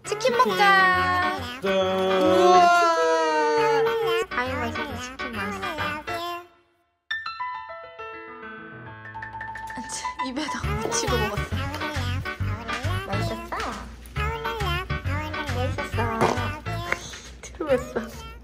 치킨 먹자. 우와. 아이 맛있다. 치킨 맛있어. 입에다가 묻히고 먹었어. 맛있었어? 맛있었어. 들어갔어.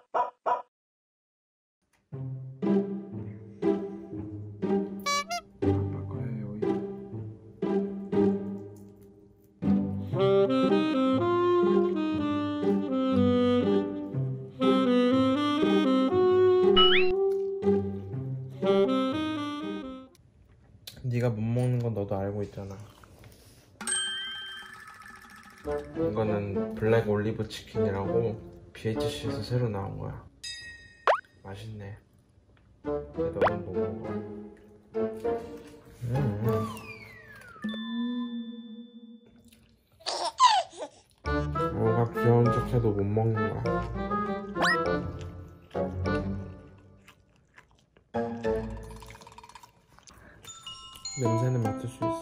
네가 못 먹는 건 너도 알고 있잖아. 이거는 블랙 올리브 치킨이라고 BHC에서 새로 나온 거야. 맛있네. 근데 너는 뭐 먹어? 뭐가 귀여운 척해도 못 먹는 거야. 냄새는 맡을 수 있어.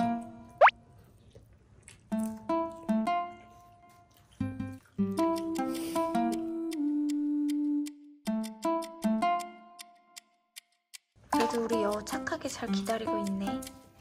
그래도 우리 여우 착하게 잘 기다리고 있네.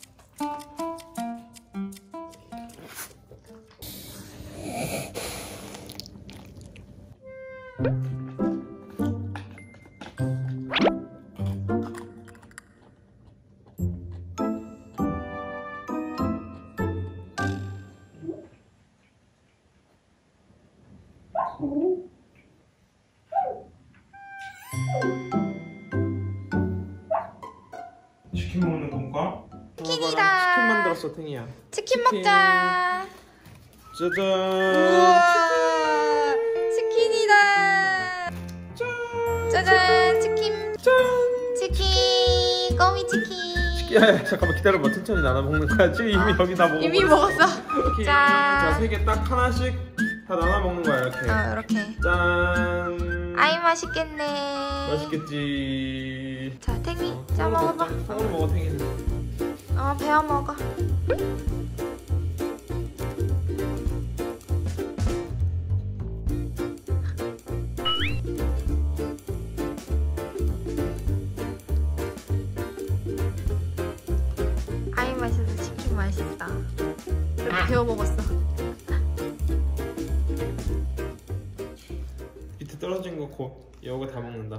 치킨 먹는 건가? 치킨이다. 치킨 만들었어, 탱이야. 치킨 먹자. 짜잔. 우와. 치킨이다. 짜잔. 치킨. 치킨. 꼬미 치킨. 야, 잠깐만 기다려봐. 천천히 나눠 먹는 거야. 지금 이미 여기 다 먹어. 이미 먹었어. 이렇게. 자, 세 개 딱 하나씩 다 나눠 먹는 거야, 이렇게. 이렇게. 짠. 아이 맛있겠네. 맛있겠지. 자, 탱이. 자, 먹어봐. 통으로 먹어, 탱이. 배워 먹어. 아이 맛있어. 치킨 맛있다. 이렇게 배워 먹었어. 밑에 떨어진 거 곧 여우가 다 먹는다.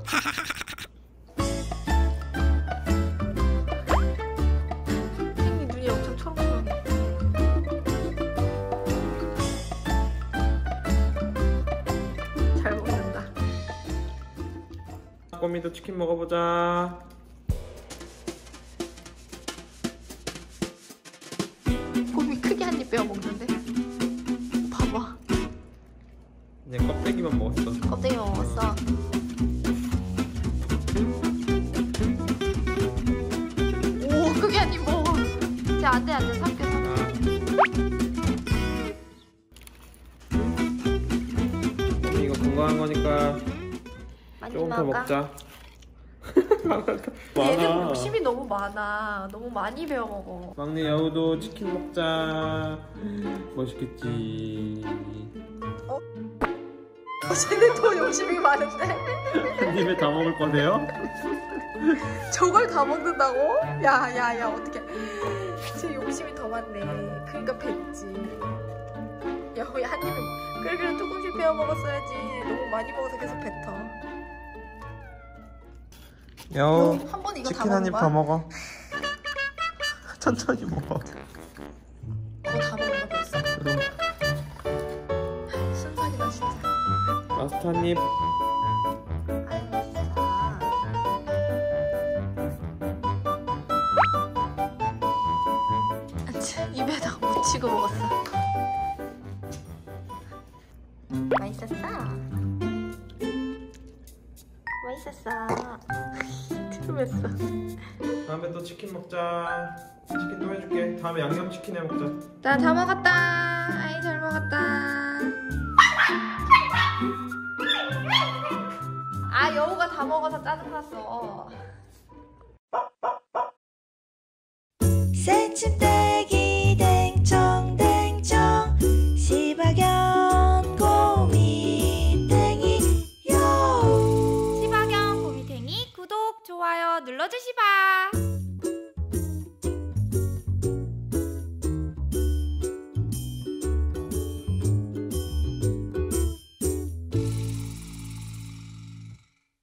탱이 눈이 엄청 초록초록. 잘 먹는다. 꼬미도 치킨 먹어보자. 곰이 크게 한 입 빼어 먹는데? 봐봐. 그냥 껍데기만 먹었어. 껍데기 먹었어. 오, 크게 한 입 먹어. 쟤 안 돼, 안 돼. 삼켜. 이거 건강한 거니까 많이 조금 더 먹어. 먹자. 얘는 많아. 욕심이 너무 많아. 너무 많이 배워 먹어. 막내 여우도 치킨 먹자. 맛있겠지. 쟤는 더 욕심이 많은데? 한 입에 다 먹을 거세요? 저걸 다 먹는다고? 야, 어떡해. 쟤 욕심이 더 많네. 그러니까 뱉지. 야, 우리 한 입에 그래 조금씩 배워 먹었어야지. 너무 많이 먹어서 계속 뱉어. 여우, 한 번 이거 다 치킨 한 먹는 입 거야? 더 먹어. 천천히 먹어. 이거 다 먹는 거 벌써? 그럼 순삭이다 진짜. 라스트 한 입. 아이 맛있다. 입에다가 묻히고 먹었어. 맛있었어? 맛있었어. 들으면서. 다음에 또 치킨 먹자. 치킨 또 해줄게. 다음에 양념치킨 해 먹자. 나 다 먹었다. 아이 잘 먹었다. 아 여우가 다 먹어서 짜증났어. 새침대기 댕청댕청 시바견 열어주시바.